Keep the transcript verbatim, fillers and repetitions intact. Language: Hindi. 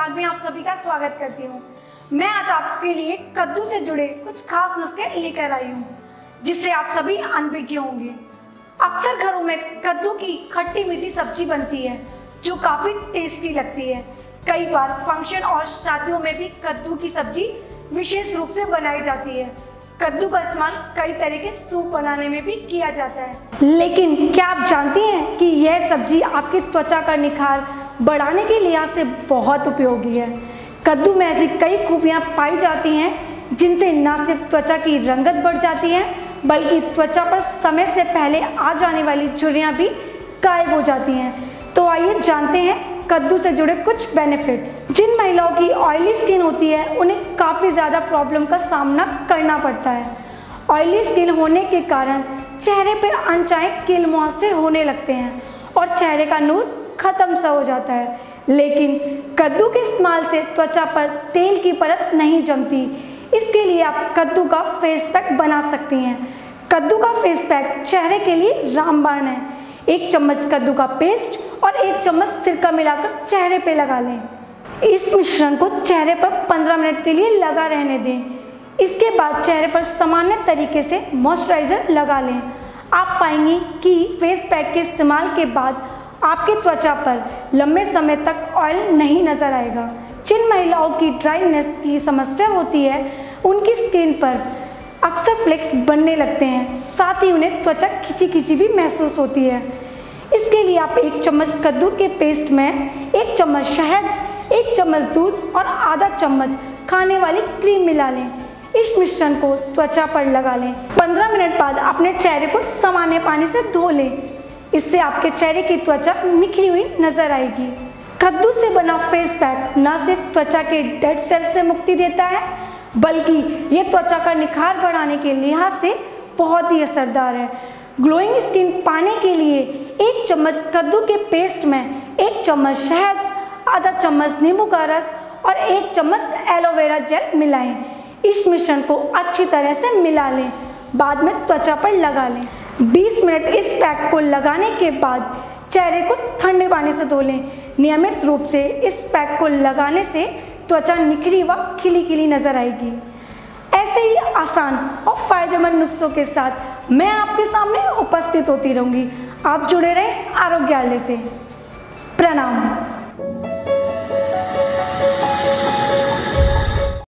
ब्लॉग में आप सभी का स्वागत करती हूँ। मैं आज आपके लिए कद्दू से जुड़े कुछ खास नुस्खे लेकर आई हूँ जिससे आप सभी अनभिज्ञ होंगे। अक्सर घरों में कद्दू की खट्टी मीठी सब्जी बनती है जो काफ़ी टेस्टी लगती है। कई बार फंक्शन और शादियों में भी कद्दू की सब्जी विशेष रूप से बनाई जाती है। कद्दू का इस्तेमाल कई तरह के सूप बनाने में भी किया जाता है। लेकिन क्या आप जानती हैं कि यह सब्जी आपकी त्वचा का निखार बढ़ाने के लिहाज से बहुत उपयोगी है। कद्दू में ऐसी कई खूबियां पाई जाती हैं जिनसे न सिर्फ त्वचा की रंगत बढ़ जाती है बल्कि त्वचा पर समय से पहले आ जाने वाली झुर्रियां भी गायब हो जाती हैं। तो आइए जानते हैं कद्दू से जुड़े कुछ बेनिफिट्स। जिन महिलाओं की ऑयली स्किन होती है उन्हें काफ़ी ज़्यादा प्रॉब्लम का सामना करना पड़ता है। ऑयली स्किन होने के कारण चेहरे पर अनचाहे कील मुहासे होने लगते हैं और चेहरे का नूर खत्म सा हो जाता है। लेकिन कद्दू के इस्तेमाल से त्वचा पर तेल की परत नहीं जमती। इसके लिए आप कद्दू का फेस पैक बना सकती हैं। कद्दू का फेस पैक चेहरे के लिए रामबाण है। एक चम्मच कद्दू का पेस्ट और एक चम्मच सिरका मिलाकर चेहरे पे लगा लें। इस मिश्रण को चेहरे पर पंद्रह मिनट के लिए लगा रहने दें। इसके बाद चेहरे पर सामान्य तरीके से मॉइस्चराइज़र लगा लें। आप पाएंगे कि फेस पैक के इस्तेमाल के बाद आपकी त्वचा पर लंबे समय तक ऑयल नहीं नजर आएगा। जिन महिलाओं की ड्राइनेस की समस्या होती है उनकी स्किन पर अक्सर फ्लेक्स बनने लगते हैं, साथ ही उन्हें त्वचा खिंची खिंची भी महसूस होती है। इसके लिए आप एक चम्मच कद्दू के पेस्ट में एक चम्मच शहद, एक चम्मच दूध और आधा चम्मच खाने वाली क्रीम मिला लें। इस मिश्रण को त्वचा पर लगा लें। पंद्रह मिनट बाद अपने चेहरे को सामान्य पानी से धो लें। इससे आपके चेहरे की त्वचा निखरी हुई नजर आएगी। कद्दू से बना फेस पैक न सिर्फ त्वचा के डेड सेल से मुक्ति देता है बल्कि ये त्वचा का निखार बढ़ाने के लिहाज से बहुत ही असरदार है। ग्लोइंग स्किन पाने के लिए एक चम्मच कद्दू के पेस्ट में एक चम्मच शहद, आधा चम्मच नींबू का रस और एक चम्मच एलोवेरा जेल मिलाएं। इस मिश्रण को अच्छी तरह से मिला लें। बाद में त्वचा पर लगा लें। बीस मिनट इस पैक को लगाने के बाद चेहरे को ठंडे पानी से धो लें। नियमित रूप से इस पैक को लगाने से त्वचा निखरी व खिली खिली नजर आएगी। ऐसे ही आसान और फायदेमंद नुस्खों के साथ मैं आपके सामने उपस्थित होती रहूंगी। आप जुड़े रहें आरोग्यालय से। प्रणाम।